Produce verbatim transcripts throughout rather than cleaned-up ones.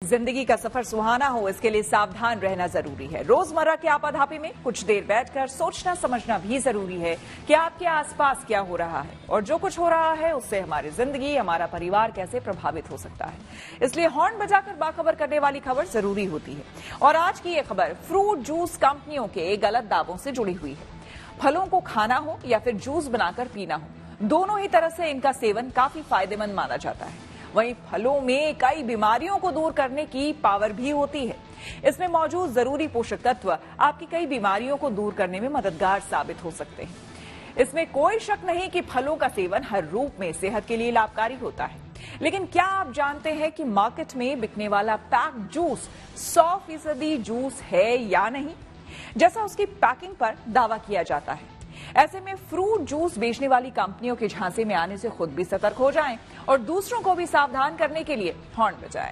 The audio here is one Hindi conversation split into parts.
जिंदगी का सफर सुहाना हो, इसके लिए सावधान रहना जरूरी है। रोजमर्रा के आपाधापी में कुछ देर बैठकर सोचना समझना भी जरूरी है कि आपके आसपास क्या हो रहा है और जो कुछ हो रहा है उससे हमारी जिंदगी, हमारा परिवार कैसे प्रभावित हो सकता है। इसलिए हॉर्न बजाकर बाखबर करने वाली खबर जरूरी होती है। और आज की ये खबर फ्रूट जूस कंपनियों के गलत दावों से जुड़ी हुई है। फलों को खाना हो या फिर जूस बनाकर पीना हो, दोनों ही तरह से इनका सेवन काफी फायदेमंद माना जाता है। वहीं फलों में कई बीमारियों को दूर करने की पावर भी होती है। इसमें मौजूद जरूरी पोषक तत्व आपकी कई बीमारियों को दूर करने में मददगार साबित हो सकते हैं। इसमें कोई शक नहीं कि फलों का सेवन हर रूप में सेहत के लिए लाभकारी होता है। लेकिन क्या आप जानते हैं कि मार्केट में बिकने वाला पैक जूस सौ फीसदी जूस है या नहीं, जैसा उसकी पैकिंग पर दावा किया जाता है। ऐसे में फ्रूट जूस बेचने वाली कंपनियों के झांसे में आने से खुद भी सतर्क हो जाएं और दूसरों को भी सावधान करने के लिए हॉर्न बजाएं।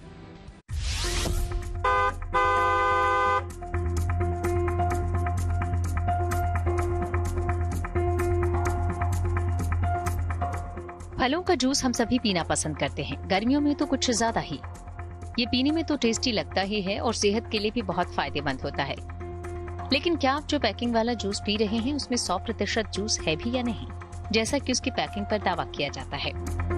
फलों का जूस हम सभी पीना पसंद करते हैं, गर्मियों में तो कुछ ज्यादा ही। ये पीने में तो टेस्टी लगता ही है और सेहत के लिए भी बहुत फायदेमंद होता है। लेकिन क्या आप जो पैकिंग वाला जूस पी रहे हैं उसमें सौ प्रतिशत जूस है भी या नहीं, जैसा कि उसकी पैकिंग पर दावा किया जाता है।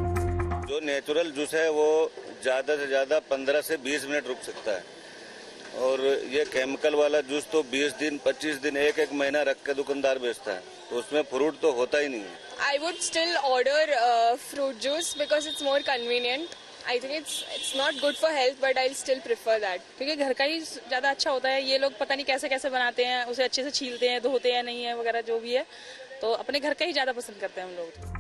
जो नेचुरल जूस है वो ज्यादा से ज्यादा पंद्रह से बीस मिनट रुक सकता है, और ये केमिकल वाला जूस तो बीस दिन पच्चीस दिन एक एक महीना रख के दुकानदार बेचता है, तो उसमें फ्रूट तो होता ही नहीं है। I would still order uh, fruit juice because it's more convenient. I think it's it's not good for health, but I'll still prefer that. क्योंकि घर का ही ज्यादा अच्छा होता है। ये लोग पता नहीं कैसे कैसे बनाते हैं, उसे अच्छे से छीलते हैं, धोते हैं नहीं है वगैरह जो भी है, तो अपने घर का ही ज्यादा पसंद करते हैं हम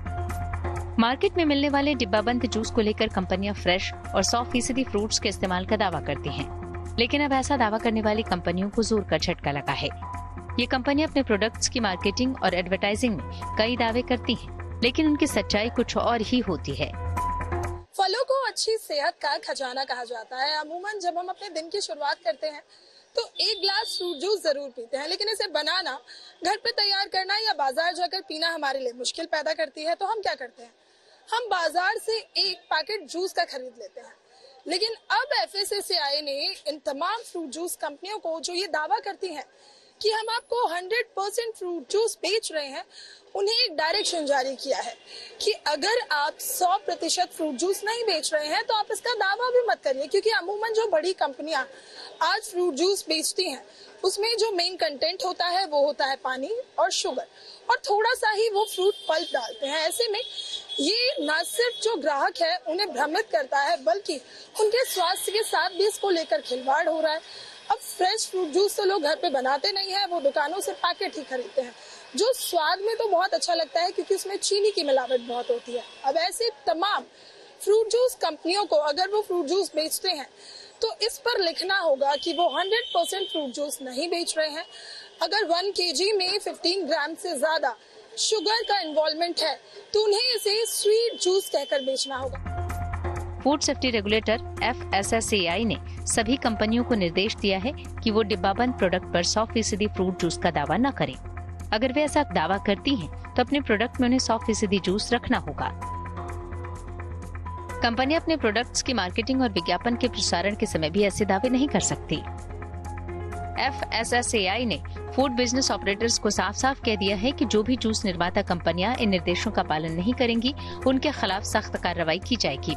लोग। मार्केट में मिलने वाले डिब्बाबंद जूस को लेकर कंपनियां फ्रेश और सौ फीसदी फ्रूट्स के इस्तेमाल का दावा करती हैं, लेकिन अब ऐसा दावा करने वाली कंपनियों को जोर का झटका लगा है। ये कंपनियां अपने प्रोडक्ट्स की मार्केटिंग और एडवर्टाइजिंग में कई दावे करती हैं, लेकिन उनकी सच्चाई कुछ और ही होती है। फलों को अच्छी सेहत का खजाना कहा जाता है। अमूमन जब हम अपने दिन की शुरुआत करते हैं तो एक ग्लास फ्रूट जूस जरूर पीते हैं, लेकिन इसे बनाना, घर पे तैयार करना या बाजार जाकर पीना हमारे लिए मुश्किल पैदा करती है। तो हम क्या करते हैं, हम बाजार से एक पैकेट जूस का खरीद लेते हैं। लेकिन अब F S S A I ने इन तमाम फ्रूट जूस कंपनियों को जो ये दावा करती हैं कि हम आपको सौ परसेंट फ्रूट जूस बेच रहे हैं, उन्हें एक डायरेक्शन जारी किया है कि अगर आप सौ प्रतिशत फ्रूट जूस नहीं बेच रहे हैं तो आप इसका दावा भी मत करिए, क्योंकि अमूमन जो बड़ी कंपनियां आज फ्रूट जूस बेचती हैं उसमें जो मेन कंटेंट होता है वो होता है पानी और शुगर, और थोड़ा सा ही वो फ्रूट पल्प डालते हैं। ऐसे में ये न सिर्फ जो ग्राहक है उन्हें भ्रमित करता है, बल्कि उनके स्वास्थ्य के साथ भी इसको लेकर खिलवाड़ हो रहा है। अब फ्रेश फ्रूट जूस तो लोग घर पे बनाते नहीं है, वो दुकानों से पैकेट ही खरीदते हैं, जो स्वाद में तो बहुत अच्छा लगता है क्योंकि उसमें चीनी की मिलावट बहुत होती है। अब ऐसे तमाम फ्रूट जूस कंपनियों को अगर वो फ्रूट जूस बेचते हैं तो इस पर लिखना होगा कि वो सौ परसेंट फ्रूट जूस नहीं बेच रहे हैं। अगर वन केजी में पंद्रह ग्राम से ज्यादा शुगर का इन्वॉल्वमेंट है तो उन्हें इसे स्वीट जूस कहकर बेचना होगा। Food safety regulator F S S A I ने सभी कंपनियों को निर्देश दिया है कि वो डिब्बाबंद प्रोडक्ट पर सौ फीसदी फ्रूट जूस का दावा न करें। अगर वे ऐसा दावा करती हैं, तो अपने प्रोडक्ट में उन्हें सौ फीसदी जूस रखना होगा। कंपनियां अपने प्रोडक्ट्स की मार्केटिंग और विज्ञापन के प्रसारण के समय भी ऐसे दावे नहीं कर सकती। F S S A I ने फूड बिजनेस ऑपरेटर्स को साफ साफ कह दिया है कि जो भी जूस निर्माता कंपनियां इन निर्देशों का पालन नहीं करेंगी, उनके खिलाफ सख्त कार्रवाई की जाएगी।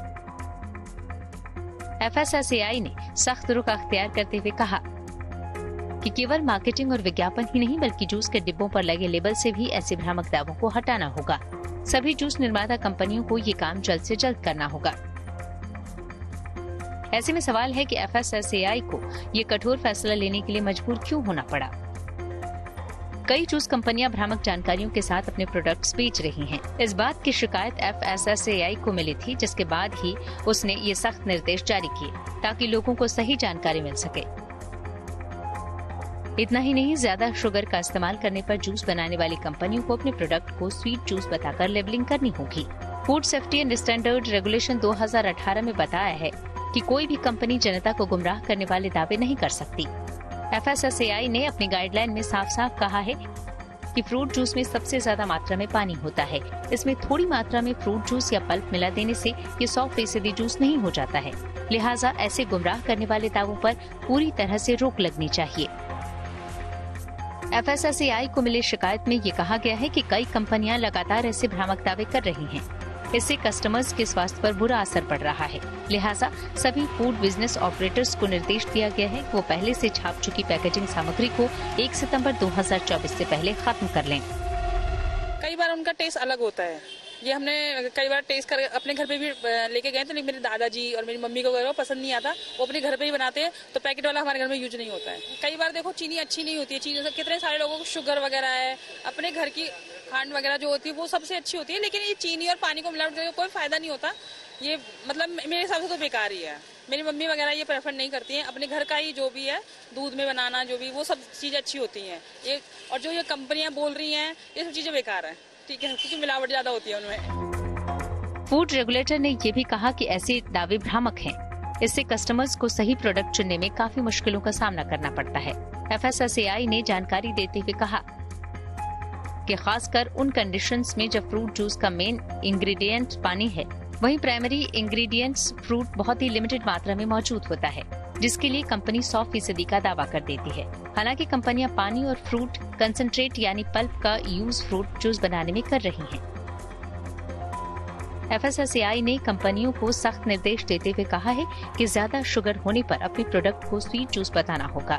F S S A I ने सख्त रुख अख्तियार करते हुए कहा कि केवल मार्केटिंग और विज्ञापन ही नहीं बल्कि जूस के डिब्बों पर लगे लेबल से भी ऐसे भ्रामक दावों को हटाना होगा। सभी जूस निर्माता कंपनियों को ये काम जल्द से जल्द करना होगा। ऐसे में सवाल है कि F S S A I को ये कठोर फैसला लेने के लिए मजबूर क्यों होना पड़ा। कई जूस कंपनियां भ्रामक जानकारियों के साथ अपने प्रोडक्ट्स बेच रही हैं। इस बात की शिकायत F S S A I को मिली थी, जिसके बाद ही उसने ये सख्त निर्देश जारी किए ताकि लोगों को सही जानकारी मिल सके। इतना ही नहीं, ज्यादा शुगर का इस्तेमाल करने पर जूस बनाने वाली कंपनियों को अपने प्रोडक्ट को स्वीट जूस बताकर लेबलिंग करनी होगी। Food safety and standard regulation दो हज़ार अठारह में बताया है कि कोई भी कंपनी जनता को गुमराह करने वाले दावे नहीं कर सकती। F S S A I ने अपनी गाइडलाइन में साफ साफ कहा है कि फ्रूट जूस में सबसे ज्यादा मात्रा में पानी होता है। इसमें थोड़ी मात्रा में फ्रूट जूस या पल्प मिला देने से ये सौ फीसदी जूस नहीं हो जाता है। लिहाजा ऐसे गुमराह करने वाले दावों पर पूरी तरह से रोक लगनी चाहिए। F S S A I को मिली शिकायत में ये कहा गया है कि कई कंपनियां लगातार ऐसे भ्रामक दावे कर रही हैं। इससे कस्टमर्स के स्वास्थ्य पर बुरा असर पड़ रहा है। लिहाजा सभी फूड बिजनेस ऑपरेटर्स को निर्देश दिया गया है कि वो पहले से छाप चुकी पैकेजिंग सामग्री को एक सितंबर दो हज़ार चौबीस से पहले खत्म कर लें। कई बार उनका टेस्ट अलग होता है, ये हमने कई बार टेस्ट कर अपने घर पे भी लेके गए, तो मेरे दादाजी और मेरी मम्मी को वो पसंद नहीं आता, वो अपने घर पे ही बनाते हैं, तो पैकेट वाला हमारे घर में यूज नहीं होता है। कई बार देखो चीनी अच्छी नहीं होती है, चीनी कितने सारे लोगों को शुगर वगैरह है, अपने घर की खांड वगैरह जो होती है वो सबसे अच्छी होती है, लेकिन ये चीनी और पानी को मिलावट करके कोई फायदा नहीं होता। ये मतलब मेरे हिसाब से तो बेकार ही है। मेरी मम्मी वगैरह ये प्रेफर नहीं करती हैं, अपने घर का ही जो भी है दूध में बनाना जो भी, वो सब चीजें अच्छी होती हैं। ये और जो ये कंपनियां बोल रही हैं ये सब चीजें बेकार है, ठीक है, क्योंकि मिलावट ज्यादा होती है उनमें। फूड रेगुलेटर ने ये भी कहा कि ऐसे दावे भ्रामक हैं। इससे कस्टमर्स को सही प्रोडक्ट चुनने में काफी मुश्किलों का सामना करना पड़ता है। F S S A I ने जानकारी देते हुए कहा कि खासकर उन कंडीशंस में जब फ्रूट जूस का मेन इंग्रेडिएंट पानी है, वहीं प्राइमरी इंग्रेडिएंट्स फ्रूट बहुत ही लिमिटेड मात्रा में मौजूद होता है, जिसके लिए कंपनी सौ फीसदी का दावा कर देती है। हालांकि कंपनियां पानी और फ्रूट कंसंट्रेट यानी पल्प का यूज फ्रूट जूस बनाने में कर रही हैं। F S S A I ने कंपनियों को सख्त निर्देश देते हुए कहा है कि ज्यादा शुगर होने पर अपने प्रोडक्ट को स्वीट जूस बताना होगा।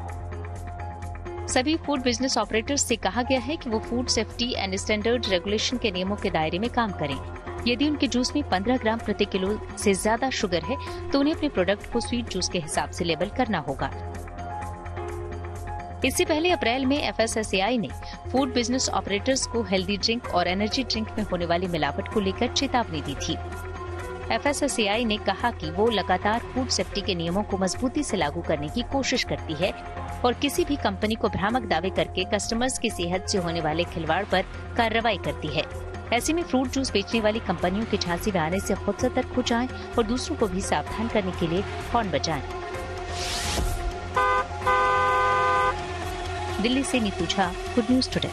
सभी फूड बिजनेस ऑपरेटर्स से कहा गया है कि वो food safety and standard regulation के नियमों के दायरे में काम करें। यदि उनके जूस में पंद्रह ग्राम प्रति किलो से ज्यादा शुगर है तो उन्हें अपने प्रोडक्ट को स्वीट जूस के हिसाब से लेबल करना होगा। इससे पहले अप्रैल में F S S A I ने फूड बिजनेस ऑपरेटर्स को हेल्दी ड्रिंक और एनर्जी ड्रिंक में होने वाली मिलावट को लेकर चेतावनी दी थी। F S S A I ने कहा कि वो लगातार फूड सेफ्टी के नियमों को मजबूती से लागू करने की कोशिश करती है और किसी भी कंपनी को भ्रामक दावे करके कस्टमर्स की सेहत से होने वाले खिलवाड़ पर कार्रवाई करती है। ऐसे में फ्रूट जूस बेचने वाली कंपनियों के झांसे में आने से खुद सतर्क हो जाएं और दूसरों को भी सावधान करने के लिए हॉर्न बजाएं। दिल्ली से Neetu Jha, good news today.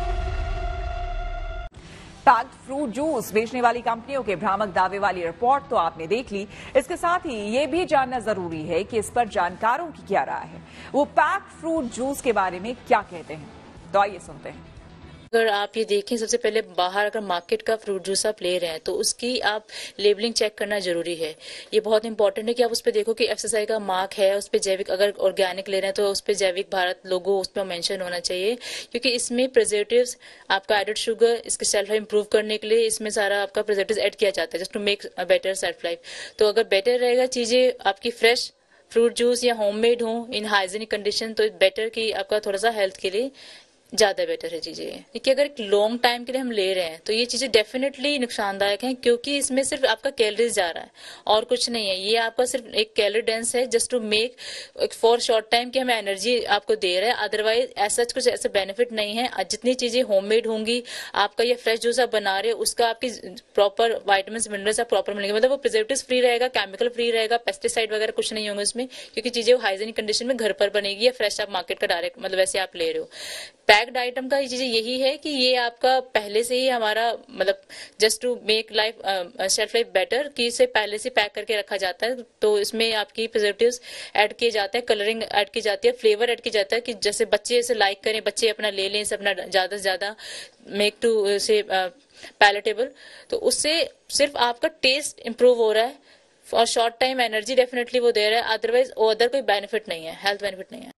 Packed fruit juice बेचने वाली कंपनियों के भ्रामक दावे वाली रिपोर्ट तो आपने देख ली। इसके साथ ही ये भी जानना जरूरी है कि इस पर जानकारों की क्या राय है, वो पैक्ड फ्रूट जूस के बारे में क्या कहते हैं। तो आइए सुनते हैं। अगर आप ये देखें, सबसे पहले बाहर अगर मार्केट का फ्रूट जूस आप ले रहे हैं तो उसकी आप लेबलिंग चेक करना जरूरी है। ये बहुत इंपॉर्टेंट है कि आप उस पर देखो कि F S S A I का मार्क है, उस पर जैविक, अगर ऑर्गेनिक ले रहे हैं तो उस पर जैविक भारत लोगो उस पर मेंशन होना चाहिए, क्योंकि इसमें प्रिजर्वेटिव्स, आपका एडेड शुगर, इसके सेल्फ लाइफ इंप्रूव करने के लिए इसमें सारा आपका प्रिजर्वेटिव्स ऐड किया जाता है just to make a better shelf life. तो अगर बेटर रहेगा चीजें आपकी फ्रेश फ्रूट जूस या होममेड हो इन हाइजीनिक कंडीशन, तो बेटर की आपका थोड़ा सा हेल्थ के लिए ज्यादा बेटर है चीजें। देखिए, अगर एक लॉन्ग टाइम के लिए हम ले रहे हैं तो ये चीजें डेफिनेटली नुकसानदायक हैं, क्योंकि इसमें सिर्फ आपका कैलोरीज जा रहा है और कुछ नहीं है। ये आपका सिर्फ एक कैलोरी डेंस है just to make for short time की हमें एनर्जी आपको दे रहा है। अदरवाइज ऐसा कुछ ऐसा बेनिफिट नहीं है। जितनी चीजें होममेड होंगी, आपका ये फ्रेश जूस आप बना रहे हो, उसका आपकी प्रॉपर वाइटामिन मिनरल्स आप प्रॉपर मिलेंगे, मतलब वो प्रिजर्वेटिव्स फ्री रहेगा, केमिकल फ्री रहेगा, पेस्टिसाइड वगैरह कुछ नहीं होंगे उसमें, क्योंकि चीजें हाइजीनिक कंडीशन में घर पर बनेगी या फ्रेश आप मार्केट का डायरेक्ट मतलब वैसे आप ले रहे हो। पैक्ड आइटम का चीजें यही है कि ये आपका पहले से ही हमारा मतलब just to make life shelf life better, कि इसे पहले से पैक करके रखा जाता है। तो इसमें आपकी प्रिजर्वेटिव्स ऐड किए जाते हैं, कलरिंग ऐड की जाती है, फ्लेवर ऐड किया जाता है कि जैसे बच्चे इसे लाइक करें, बच्चे अपना ले लें इसे अपना ज्यादा से ज्यादा मेक टू से पैलेटेबल। तो उससे सिर्फ आपका टेस्ट इंप्रूव हो रहा है और शॉर्ट टाइम एनर्जी डेफिनेटली वो दे रहा है, अदरवाइज अदर कोई बेनिफिट नहीं है, हेल्थ बेनिफिट नहीं है।